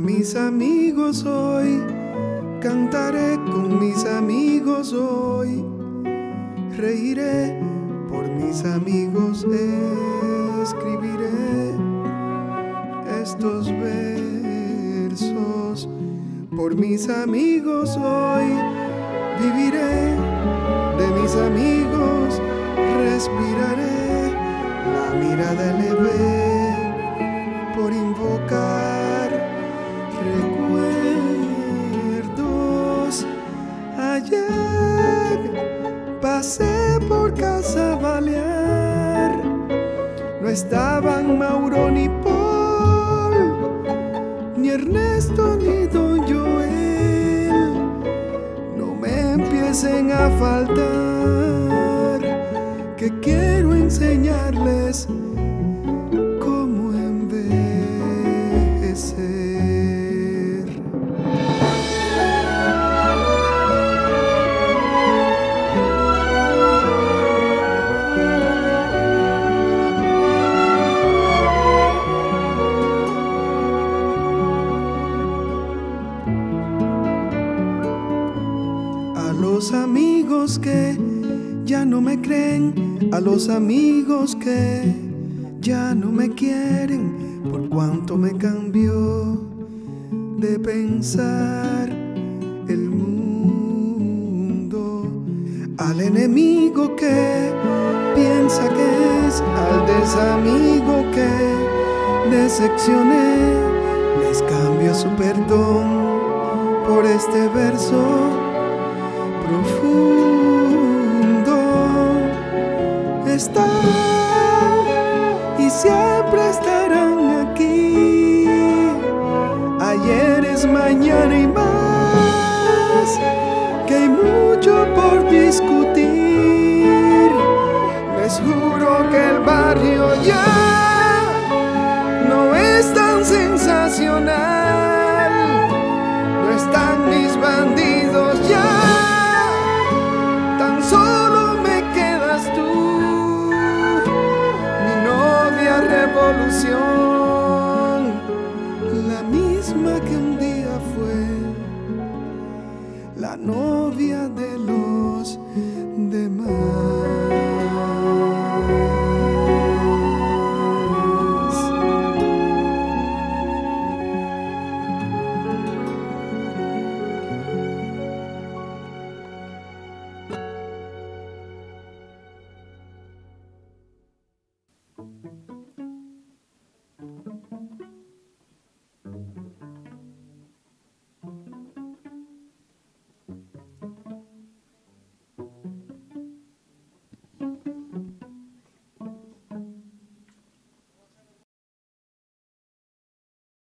mis amigos hoy, cantaré con mis amigos hoy, reiré por mis amigos, escribiré estos versos por mis amigos hoy, viviré de mis amigos, respiraré la mirada leve por invocar recuerdos. Ayer pasé por Casa Balear, no estaban Mauro ni Paul, ni Ernesto ni Don Joel. No me empiecen a faltar, que quiero enseñarles cómo envejecer. A los amigos que ya no me creen, a los amigos que ya no me quieren, por cuánto me cambió de pensar el mundo. Al enemigo que piensa que es, al desamigo que decepcioné, les cambio su perdón por este verso profundo. Están y siempre estarán aquí. Ayer es mañana y más, que hay mucho por discutir.